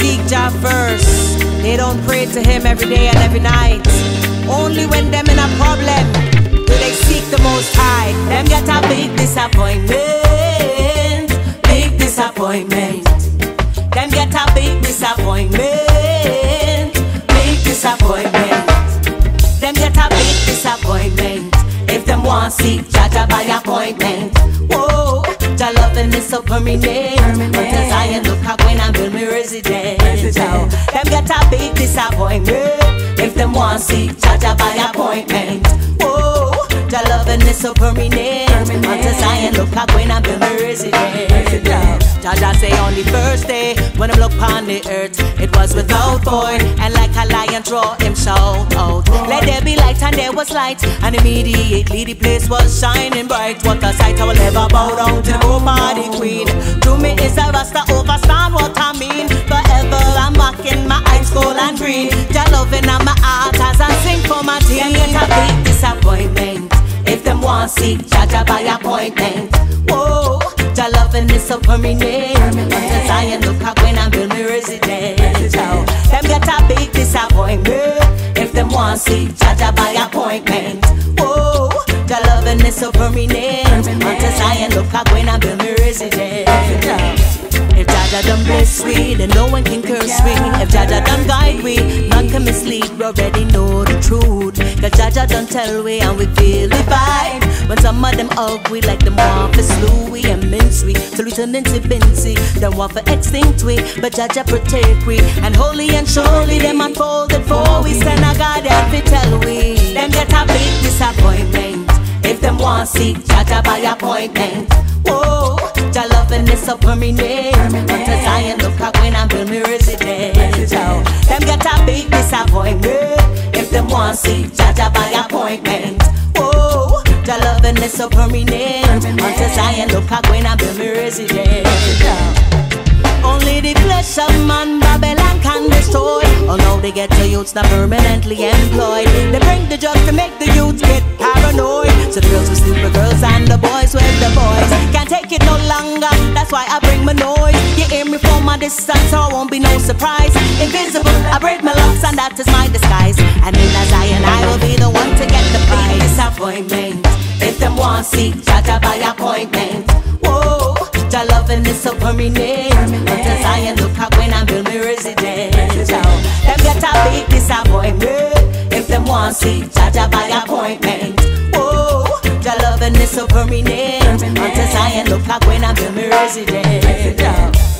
seek Jah first. They don't pray to Him every day and every night. Only when them in a problem do they seek the Most High. Them get a big disappointment. Big disappointment. Them get a big disappointment. Big disappointment. Them get a big disappointment. If them want seek Jah by appointment. Whoa, Jah loving is so permanent. Until Zion look how when I build me residence. Them get a big disappointment. If them want seek Jah by appointment. Whoa, Jah loving is so permanent. Until Zion look how when I build me residence. Jah say on the first day when I look upon the earth, it was without void, and like a lion draw him shout out. Let there be light, and there was light, and immediately the place was shining bright. What a sight! I will never bow down to the body queen. To me is a rasta overstand what I mean. Forever I'm walking my eyes gold and green. Jah loving on my heart as I sing for my team. Get a big disappointment if them want seek Jah by appointment. Whoa, Jah loving is so permanent. Until Zion look up when I build me residence. Them get a big disappointment if them want seek Jah by appointment. Whoa, Jah loving is so permanent. Until Zion look up when I build me residence. If Jah done bless we, then no one can curse we. If Jah done guide we, none can mislead. We already know the truth. Cause Jah done tell we and we feel the vibe. When some of them ugly like them want for slew we and mince we. So we turn into Bincy, them want for extinct we. But Jah protect we, and holy and surely them unfolded for we. Stand a God and we tell we. Them get a big disappointment if them want seek Jah by appointment. Whoa, Jah loving is so permanent. Until Zion look up when I build me residence. Them get a big disappointment if them want seek Jah by appointment. Whoa, Jah loving is so permanent. Until Zion look up when I build me residence. Only the flesh of man Babylon can destroy. Oh no, they get the youths not permanently employed. They bring the drugs to make the youths get paranoid. So the girls will sleep with girls and the boys with the boys. Can't take it no longer, that's why I bring my noise. You hear me from a distance, so I won't be no surprise. Invisible, I braid my locks and that is my disguise. And in a Zion I will be the one to get the big disappointment if them want seek Jah by appointment. Whoa, Jah loving is so permanent. Until Zion look up when I build me residence. Them get a big disappointment if them want seek Jah by appointment. Whoa, Jah loving is so permanent. Until Zion look up when I build me residence.